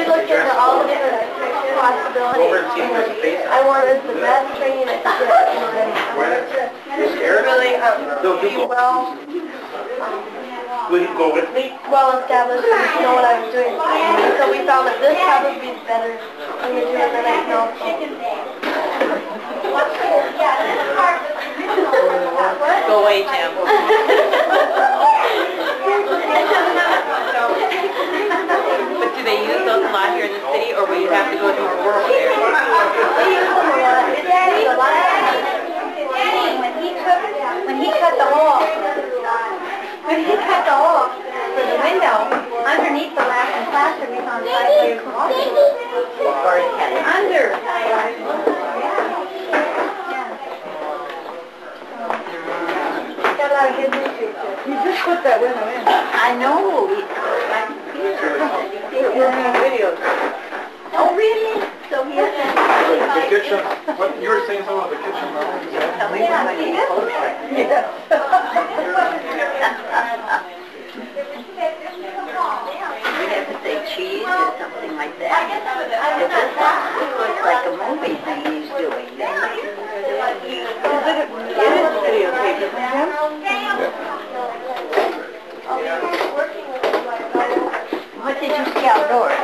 we looked into all the different possibilities. I wanted the best training I could get. I wanted to really be Will you go with me? well established and know what I was doing. So we found that this probably be better when you do it than I know. Go away, Jim. But do they use those a lot here in the city, or will you have to go to a rural area? We use them a lot. Daddy, when he cut the hole for the window, underneath the lasting plaster, we found 5 layers of water. Under. Got a lot of good news. You just put that window in. I know. Videos. Oh, really? So he has The kitchen, what, you were saying something about the kitchen, We have to say cheese or something like that. It looks like a movie thing he's doing. It is videotape, isn't it? What did you see outdoors?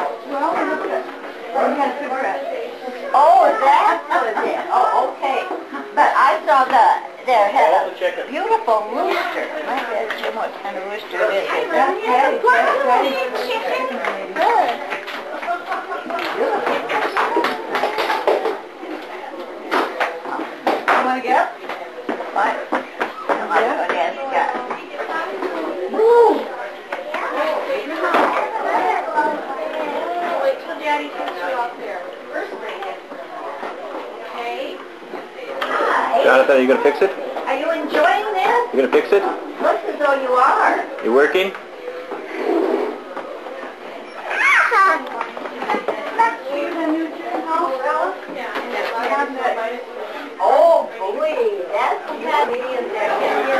Oh, that was it. Oh, okay. But I saw there had a beautiful rooster. My God, Jim, what kind of rooster it is. That's right. Good. You want to get up? What? I'm going to ask God. Woo! Wait till Daddy takes you out there. First thing. Okay. Hi. Jonathan, are you going to fix it? Are you enjoying this? You going to fix it? Looks as though you are. You working? Oh, boy, that's the Canadian there.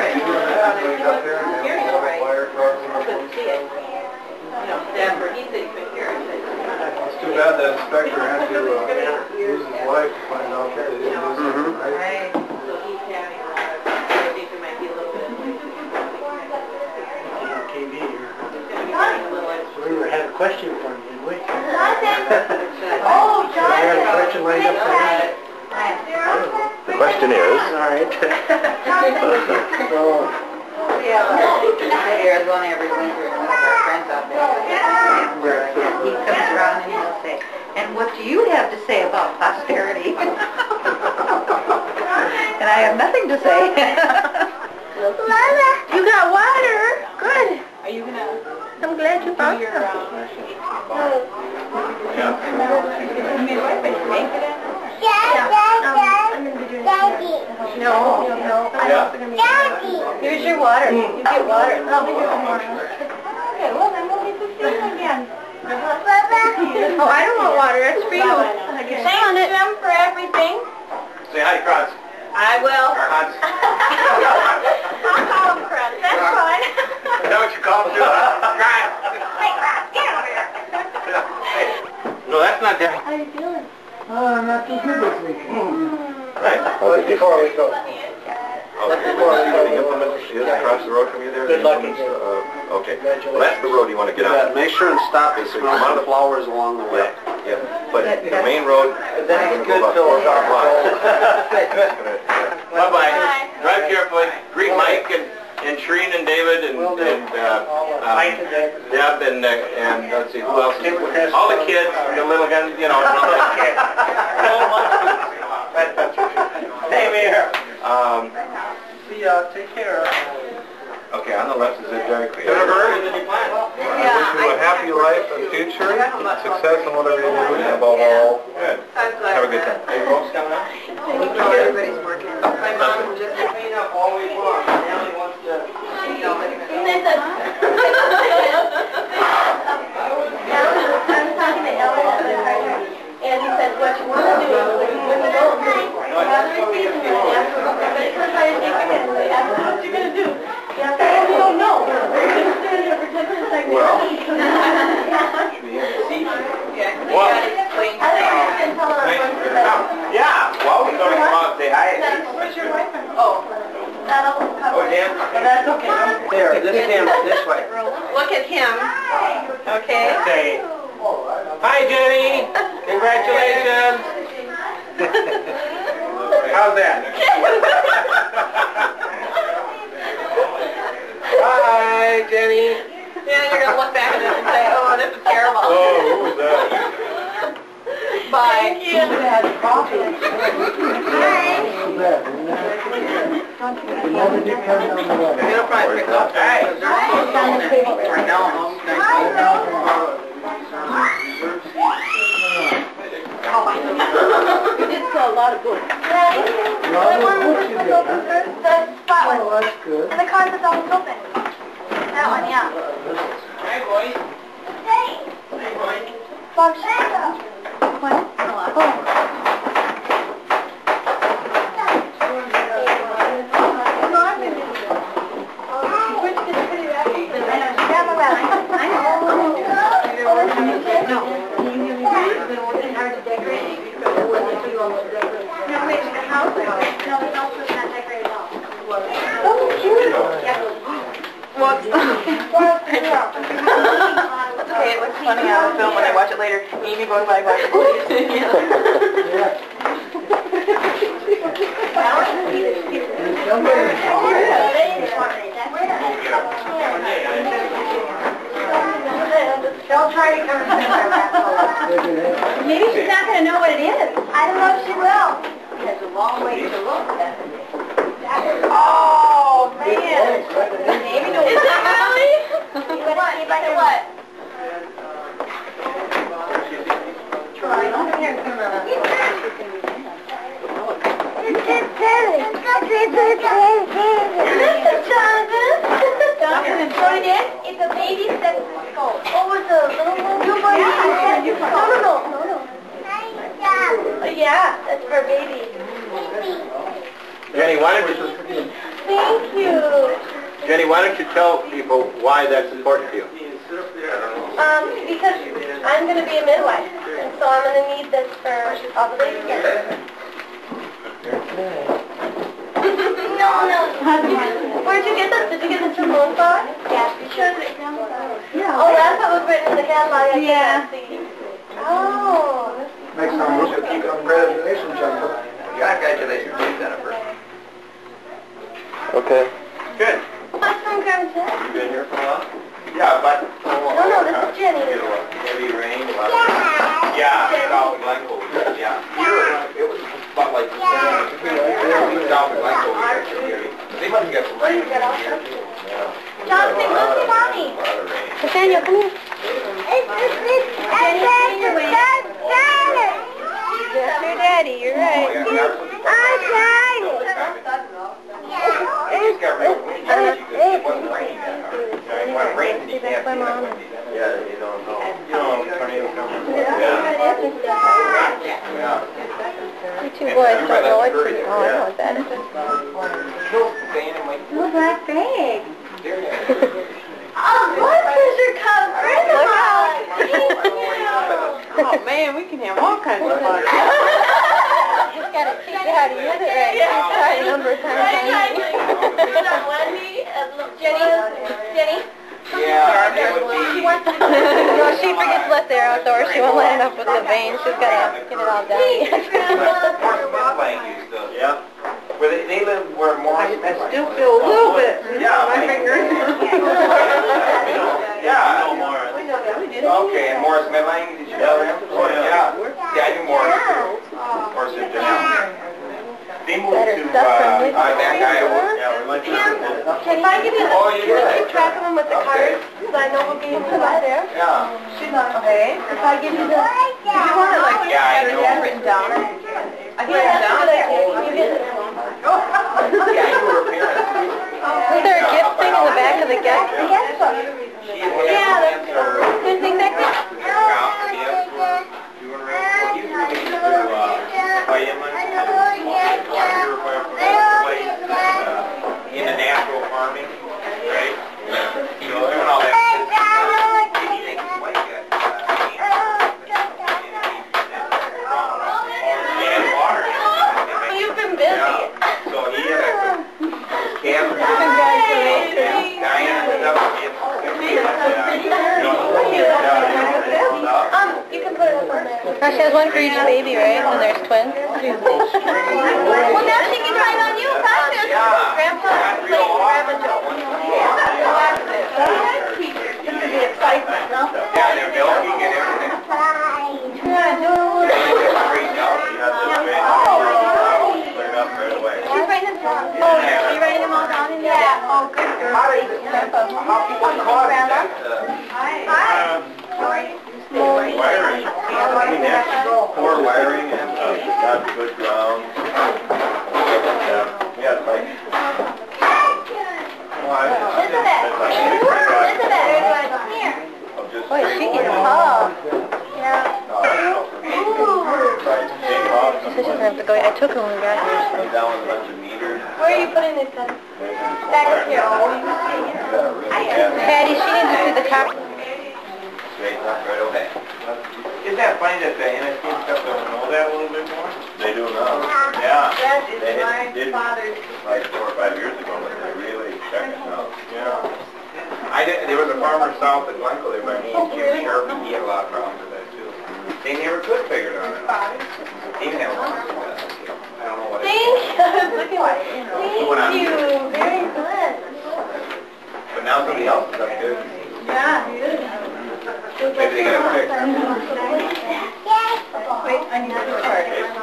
It's too bad that inspector had to lose his life to find out that they didn't do something right. KB here. So we had a question for you, didn't we? Oh, I had a question lined up for you. The question is... All right. We have Arizona every winter, and one of our friends out there. And he comes around and he'll say, "And what do you have to say about prosperity?" And I have nothing to say. You got water. Good. Are you gonna I'm glad you found your some. No. Here's your water. You get water. Oh, here's some water. Okay, well then we'll get to see you again. Oh, I don't want water. That's for you. Thanks, Jim, for everything. Say hi, Kratz. I will. Or Hans. I'll call him Kratz. That's fine. Is that what you call him, too? Kratz. Hey, Kratz, get over here. No, that's not Daddy. How are you feeling? Oh, not too good this week. Right? Before we go. The implement is across the road from you there? Good luck. Okay. Well, that's the road you want to get on. Make sure and stop and smell the flowers along the way. Yeah. But the main road... That's good Bye-bye. Drive carefully. Greet Mike and Shreen and David and Deb and let's see, who else? All the kids, the little guys, you know. Same here. See ya. Take care. Okay, on the left is it Dairy Queen. Jennifer? I wish you a happy life and future, success in whatever you do, and above all, good. Have a good time. Hey, folks coming up? Everybody's working. My mom just Clean up all week long. Natalie wants to... I was talking to Ellen, and he said, what you want to do is when you go, have the receipt and ask for but because I think and ask them what you're going to do. Yeah, we don't know. We're going to stand here for 10 minutes like Well... this. Okay. Say, hi Jenny, congratulations. How's that? Hi Jenny. Yeah, you're gonna look back at this and say, oh, this is terrible. Oh, who was that? Bye. Thank you. Never depend on the weather. It'll probably pick up. Hey. Right now, You did a lot of good. Ready? The one was open first, the spot one. Oh, that's good. And the card that's always open. That one, yeah. Hey boys. Hey. Hey boys. Bob, what? Okay, it looks funny on the film when I watch it later. Amy goes by watch it Don't try to come Maybe she's not going to know what it is. I don't know if she will. There's a long way to look. Oh, man. Amy knows. Is it really? You want to see like what? It's a baby stethoscope. Oh, it's a little newborn stethoscope. No. Yeah, that's for baby. Jenny, why don't you? Thank you. Jenny, why don't you tell people why that's important to you? Because I'm going to be a midwife, and so I'm going to need this for all the babies. No. Where'd you get this? Did you get this from Moonflower? Yeah. You sure it's Oh, that's what was written in the catalog. I see. Oh. Next time, we'll keep on congratulations, Jennifer. Congratulations, Jennifer. Okay. Good. What's from Graham Ted? You been here for a while? Yeah, but... No, this is Jenny. Heavy rain. Yeah, South of Glencoe. Yeah. It was about like... South of Glencoe. They must get some rain. John, say Lucy, Mommy. Nathaniel, come here. That's your daddy, you're right. I'm trying. It just got real windy. It wasn't raining that hard. When it rains, you can't see that windy. Yeah, you don't know. You don't know tornado coming. Yeah. You two boys don't know what to do. Oh, I know what that is. Who's that big? Oh, blood pressure comes. Look out. Oh man, we can have all kinds of fun. Just gotta teach you how to use it right. Yeah. Try a number of times. Wendy, Jenny. Yeah, it would be... No, she forgets to let the air outdoors. She won't let it up with the vein. She's gotta get it all done. Yeah. Where they live where more... I still feel a little bit. Yeah. My fingers. Yeah. Okay, and Morris Midline, did you know him? Oh, yeah. Yeah, I knew Morris. Morris and Janelle. They moved to back Iowa. Yeah, we went to... If I give you the, keep track of them with the cards, so I know we'll be able to buy there. Yeah. She's not okay. If I give you the... If you want to like Yeah, I have know. it written down. I can Yeah, write it down. that's a good idea. Can you get it? Yeah, you were her parents. Is there a gift thing in the back of the gift? Yes. She had Yeah, that's cancer. there's exactly. In the natural farming, right? So doing all that. And water. You've been busy. So he had cancer. Congratulations. Diane and stuff. Now she has one for each baby, right? When there's twins. Well, now she can ride on you. Grandpa playing Grandma Joe. This is the excitement, no? Yeah, they're milking and everything. Yeah, do it. Straighten out, you have to straighten out, clear it up right away. She's writing them down. Oh, are you writing them all down in there? Yeah. Oh, good girl. What Grandma? that? Hi. Wiring. I mean, that's poor wiring and not good ground. Yeah, it's like... Elizabeth, here. Boy, she is tall. Yeah. She said she doesn't have to go. I took her when we got here. Down a bunch of meters. Where are you putting this in? Back here. Patty, she needs to see the top. Straighten up right away. Isn't that funny that the NSC stuff don't know that a little bit more? They do now. Yeah. That is They my did father's. like 4 or 5 years ago, but they really checked it out. Yeah. There was a farmer south of Glencoe there by me, Jim Sharp, and he had a lot of problems with that too. They never could figure it out. He even had a lot of success. I don't know what it is. Thank you. Very good. But now somebody else is up good. Yeah, he is. Maybe they got it fixed. Wait, I need to start.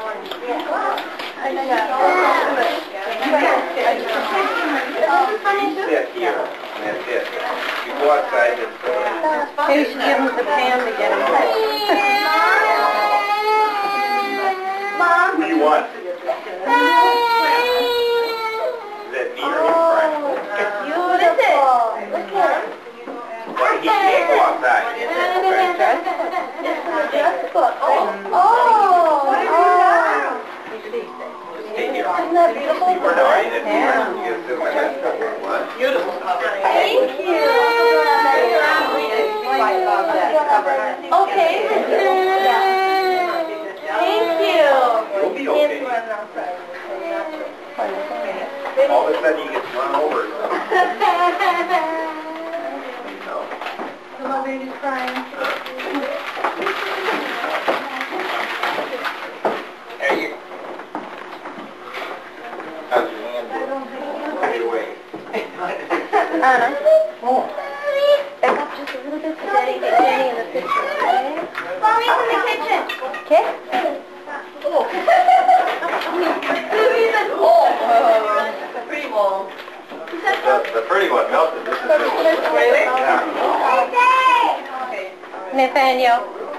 Sit here, and that's it. You go outside, it's Maybe we should give him the pan to get him. Mom? Who do you want? Is that me or him crying? What is it? Look at him. Well, he can't go outside. Stay here. Isn't that beautiful? You were not. You get to sit my best. What? Beautiful. Thank you. Okay. Thank you. You'll be okay. All of a sudden you get run over. My baby's crying. Hey, you. How's your hand doing? Put it away. Anna. Back up just a little bit so Daddy get Jenny in the picture, okay? Mommy's in the kitchen. Okay? Oh. The pretty bowl. The pretty one melted. This is Really? Nathaniel.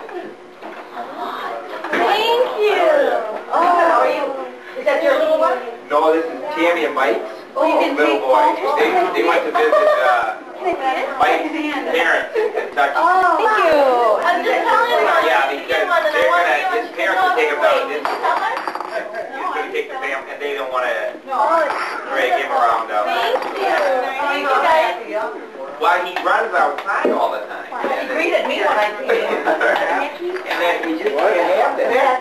Thank you. Oh, how are you? Is that your little one? No, this is Tammy and Mike's little boy. They went to visit Mike's parents in Kentucky. Oh, thank you. I'm just telling you. Yeah, because his parents would take him down to Disney. He's going to take the family, and they don't want to drag him around down there. Thank you, guys. Why, he runs outside all the time. He greeted me when I came in. And then we just can't have that.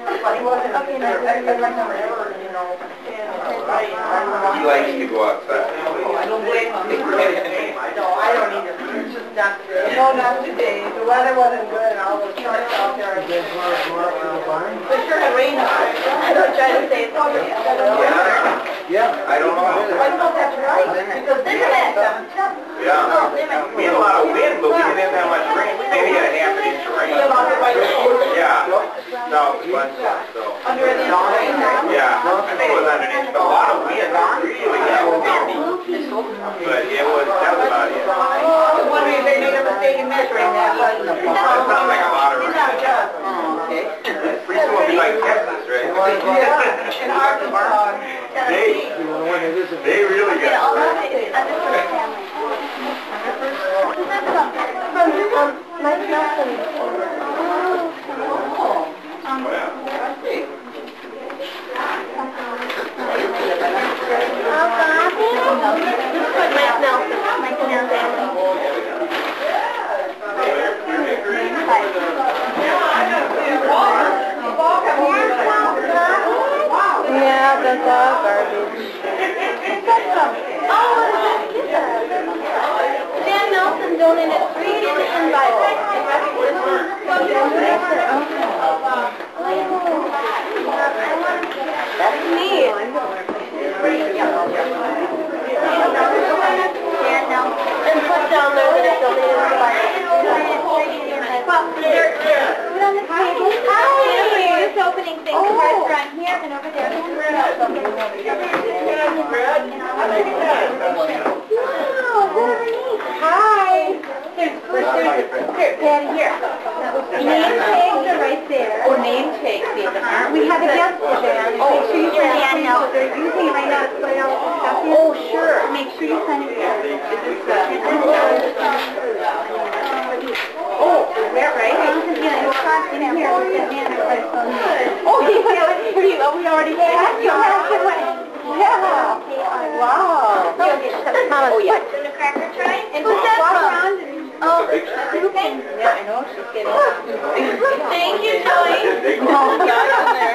He likes to go outside. I don't blame him. No, I don't either. It's just not today. No, not today. The weather wasn't good and all those trucks out there. For sure it rained on it. I don't try to say it's over yet. Yeah, I don't know. I don't have to write. Because this is it. Yeah. We had a lot of wind, but we didn't have that much rain. We maybe had a half an inch of rain. Yeah. No, it was one stuff, so. Under an inch of rain? Yeah, I think it was under an inch, but a lot of wind, really, yeah, but it was, that was about it. I was wondering if they made a mistake in measuring that, but... That sounds like a lot of rain. Okay. Pretty soon we'll be like Texas, right? In Arkansas, Tennessee. They really got it. Mike Nelson. Yeah, that's all garbage. Dan Nelson donated 3 in recognition. same thing, the restaurant here and over there. Hi. Here, Patty, here. Name tags are right there. Oh, name tags, yeah. We have a guest there. Make sure you sign it. They're using it right now to put all the stuff in. Oh, sure. Make sure you sign it there. Oh, is that right? Yeah, it's not in here. Oh, we already had you. Yeah. Wow. Mama, yeah. put in a cracker tray. And put that around. Oh, okay. Yeah, I know she's getting Thank you, Joey. Oh, got in there.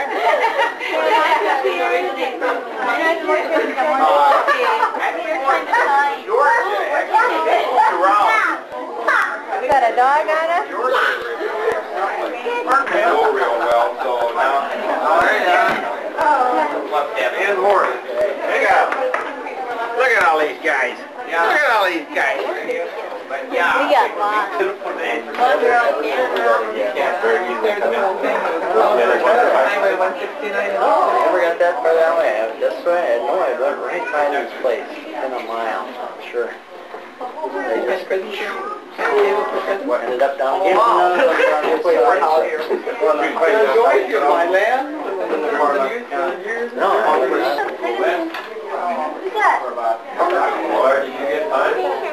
You got a dog on it? Real well, so now. And Morris. Look at all these guys. Look at all these guys. But yeah. We got lots. Highway 169. Never got that far that way. That's why I know I went right by this place in a mile. Sure. They just ended up down here. My land? No, We got. Or did you get mine?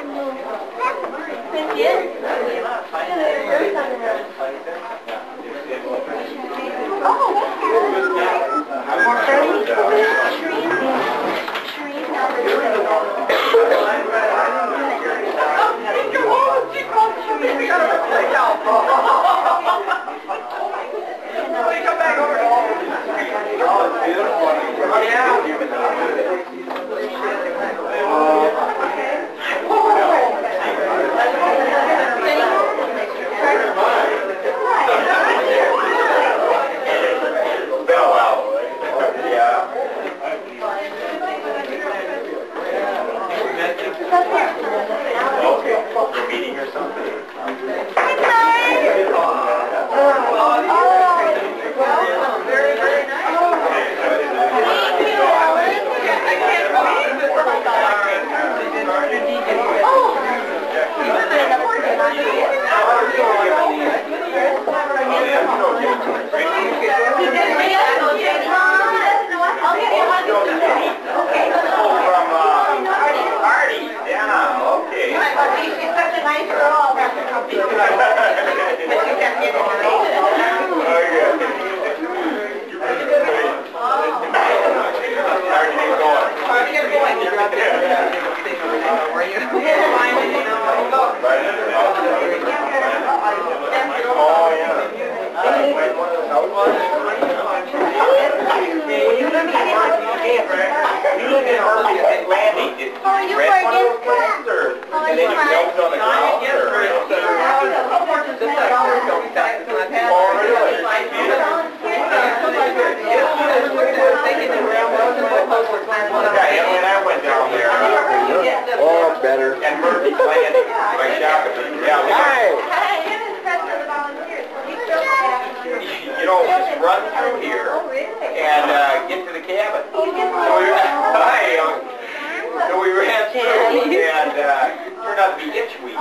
Oh, better. And Murphy's Landing, by Shakopee. Yeah, you know, just run through here and get to the cabin. So we ran through and turned out to be itch week.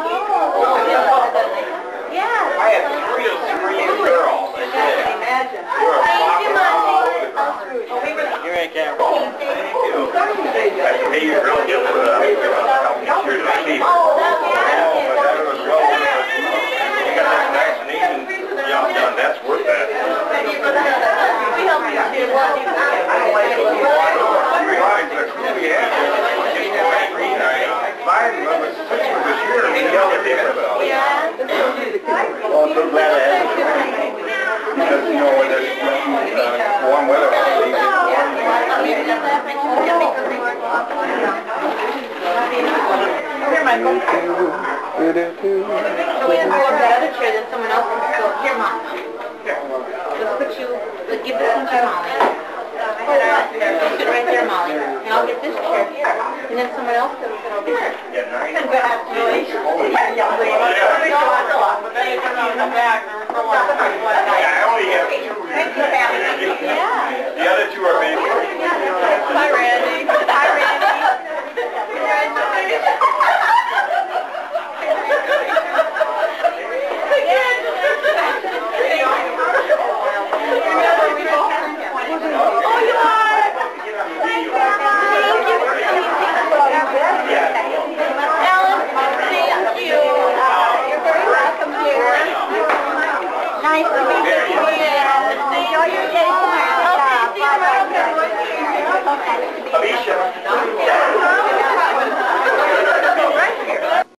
Yeah. I had 3 screaming girls. I did. We were walking all over the ground. Here I can. Thank you. Hey, you really get to help me to the people. Oh, that was You got that vaccination job done, that's worth that. we helped you too. I don't like it. I realize that we had Biden was 6 this year and we yelled at him about it. Well, I'm so glad I had it. Because, you know, when there's warm weather, it's easy to warm things. Here, Michael. So we have to go over that other chair, then someone else can go. Here, Mom. Here. Let's put you, give this one to Molly. Sit right there, Molly. And I'll get this chair here. And then someone else can sit over here. Yeah, nice. Congratulations. I only have 2 years. nice to meet you.